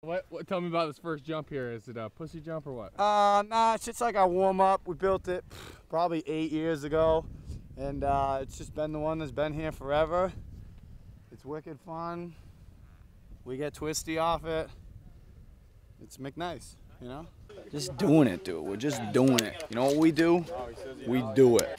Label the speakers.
Speaker 1: What? Tell me about this first jump here. Is it a pussy jump or what?
Speaker 2: Nah, it's just like our warm-up. We built it probably 8 years ago, and it's just been the one that's been here forever. It's wicked fun. We get twisty off it. It's McNice, you know? Just doing it, dude. We're just doing it. You know what we do? We do it.